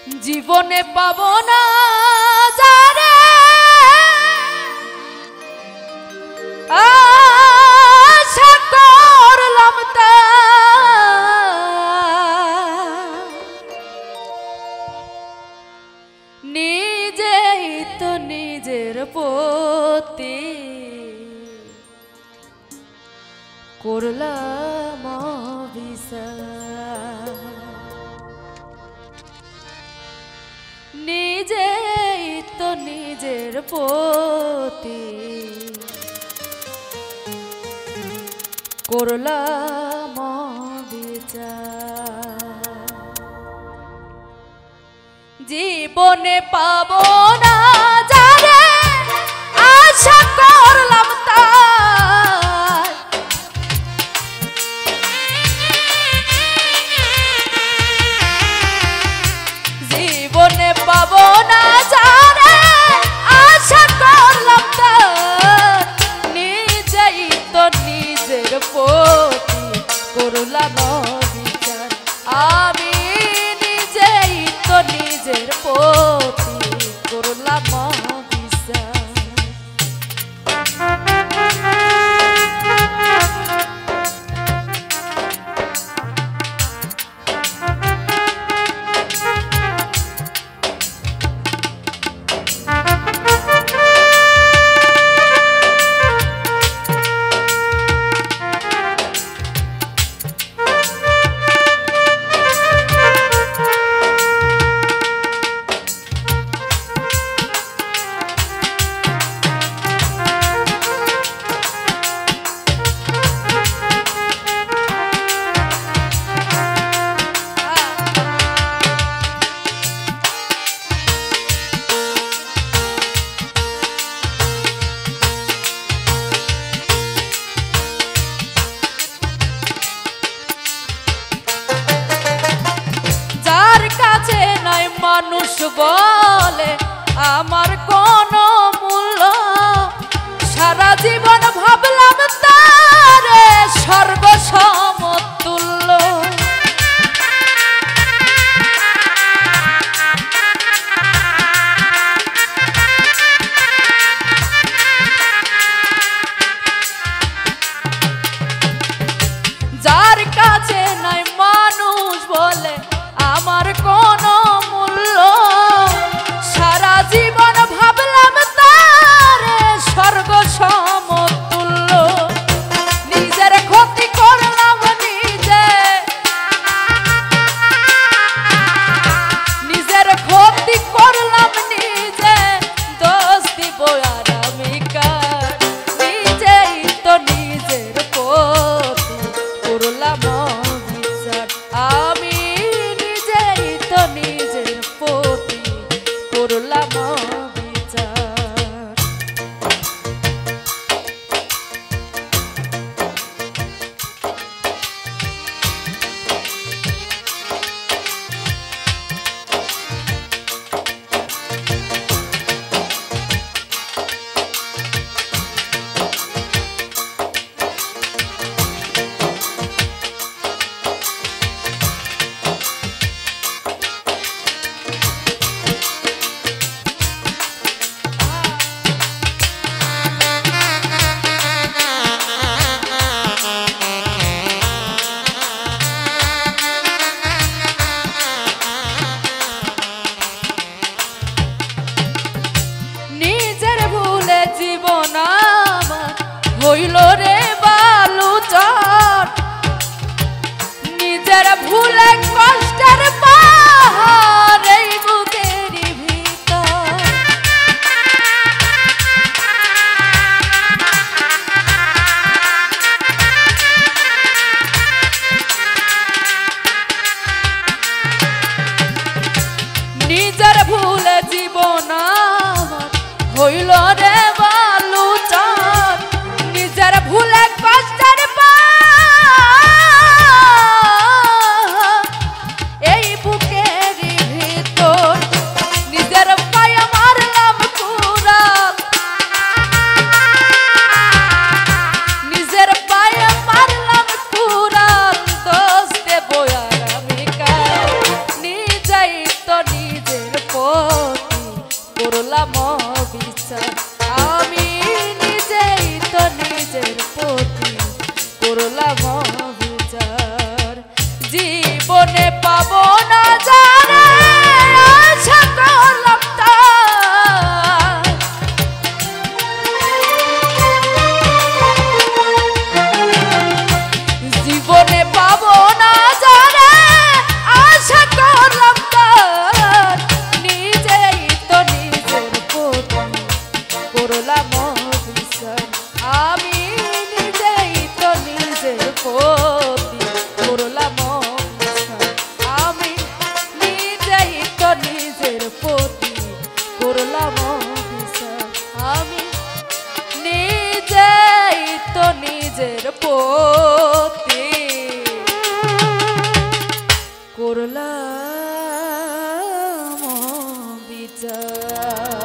জীবনে পাবো না যারে আশা করলাম তা নিজেই তো নিজের প্রতি করলাম অবিচার নিজেই তো নিজের প্রতি করলাম অবিচার জীবনে পাবো না যারে আশা করলাম তার জীবনে পাবো না যারে আশা করলাম তার নিজেই তো নিজের প্রতি করলাম অবিচার আমি নিজেই তো নিজের প্রতি করলাম অবিচার মানুষ বলে আমার কোনো মূল্য সারা জীবন ভাবলাম তারে সর্বসমতুল্য যার কাছে নাই মানুষ বলে আমার কোনো মূল্য সারা জীবন ভাবলাম তারে সর্বসমতুল্য নিজের ক্ষতি করলাম নিজে নিজের ক্ষতি করলাম নিজে দোষ দিব আর আমি কার নিজেই তো নিজের প্রতি করলাম অবিচার আমি নিজেই তো নিজের প্রতি করলাম অবিচার জীবন আমার হইল রে বালুচর নিজের ভুলে কষ্টের পাহাড় এই বুকের ভিতর নিজের ভুলে জীবন আমার হইল রে বালুচর নিজের ভুলে কষ্টের পাহাড় এই বুকের ভিতর নিজের পায়ে মারলাম কুড়াল নিজের পায়ে মারলাম কুড়াল দোষ দেব আর আমি কার নিজেই তো নিজে করলাম বিচার আমি নিজেই তো নিজের প্রতি করলাম বিচার জীবনে পাবো না জানে আশা করলাম তার জীবনে পাবো না জানে আশা করলাম তার নিজেই তো নিজের প্রতি করলাম বিচার আমি নিজেই তো নিজের প্রতি করলাম বিচার আমি নিজেই তো নিজের প্রতি করলাম বিচার আমি নিজেই তো নিজের প্রতি করলাম বিচার।